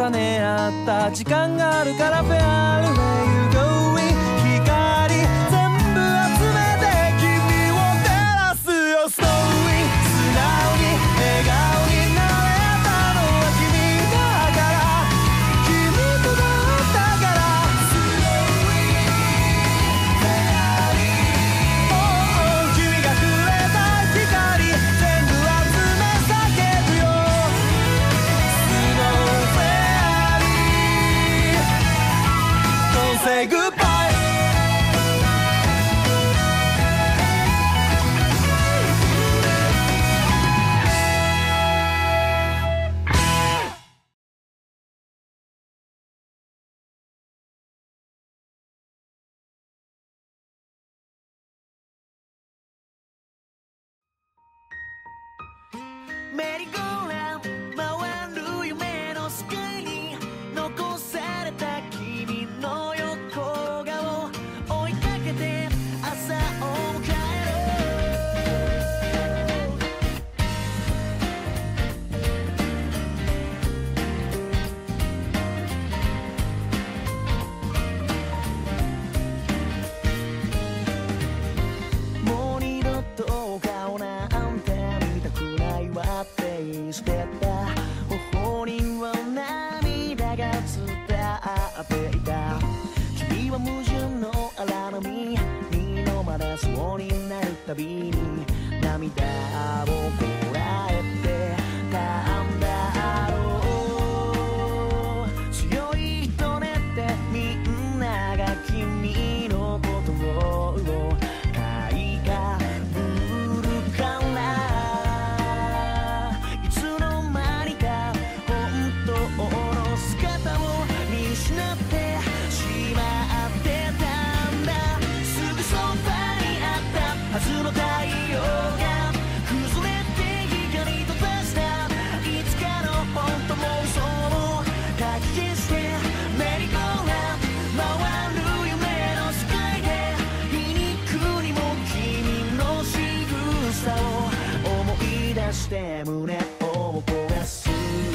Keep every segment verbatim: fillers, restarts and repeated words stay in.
重ね合った時間があるから Where are you going 光全部集めて君を照らすよ Snowing 素直に笑顔になれたのは君だから君とだったから Snowing Oh oh 君がくれた光全部集め叫ぶよ Snow Fairy Don't say goodbyeメリーゴーランド回る夢のスカイに残された君の横顔追いかけて朝を迎えるもう二度と顔なんて見たくないわってしてた頬には涙が伝っていた君は矛盾の荒波身のまだそうになるたびに涙をこらえてたんだろう強い人ねってみんなが君のことを買いかぶるからいつの間にか本当の姿を見失ってしまってたんだすぐそばにあったはずの太陽が崩れて光と出したいつかの本当妄想をかき消してメリーゴーランド回る夢の世界で皮肉にも君の仕草を思い出して胸を焦がす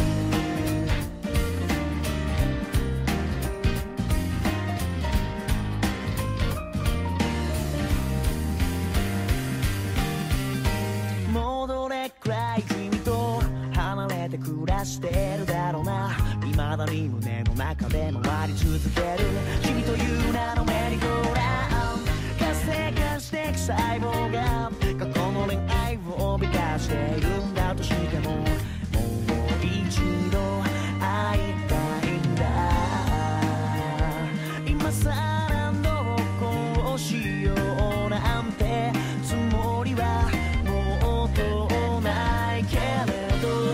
もうどれくらい君と離れて暮らしてるだろうな未だに胸の中で回り続ける君という名のメリーゴーランド活性化していく細胞が過去の恋愛を美化しているんだとしてももう一度会いたいんだ今さらどうこうしようなんてつもりはもうとないけれど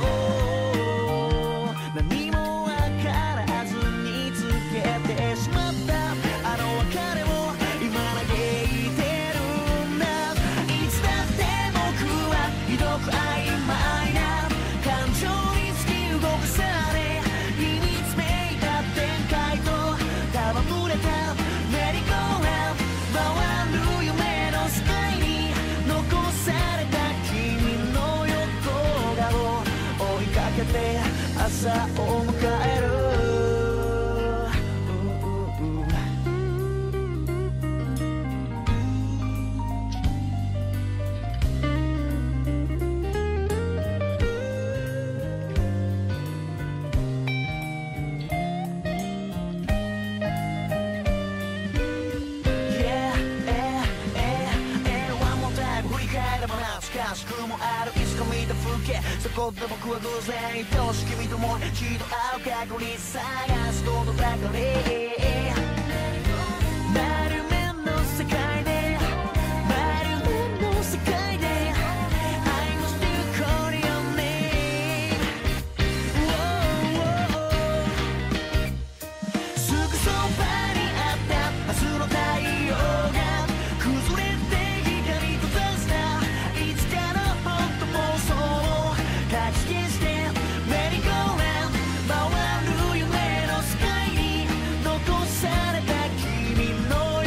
何もわからずにつけてしまったあの別れを今嘆いてるんだいつだって僕はひどく曖昧な感情に突き動かされ秘密めいた展開と戯れたメリーゴーランド回る夢の世界に残された君の横顔追いかけて朝を迎えるしくもあるいつか見た風景そこで僕は偶然愛しき君ともう一度会う過去に探すことばかり丸目の世界で丸目の世界で I will still call your name すぐそばにあった明日の太陽が崩れて光と出したいつかの本当妄想をかき消してメリーゴーランド回る夢の世界に残された君の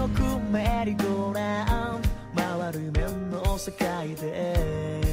くメリーゴーラウンド回る面の世界で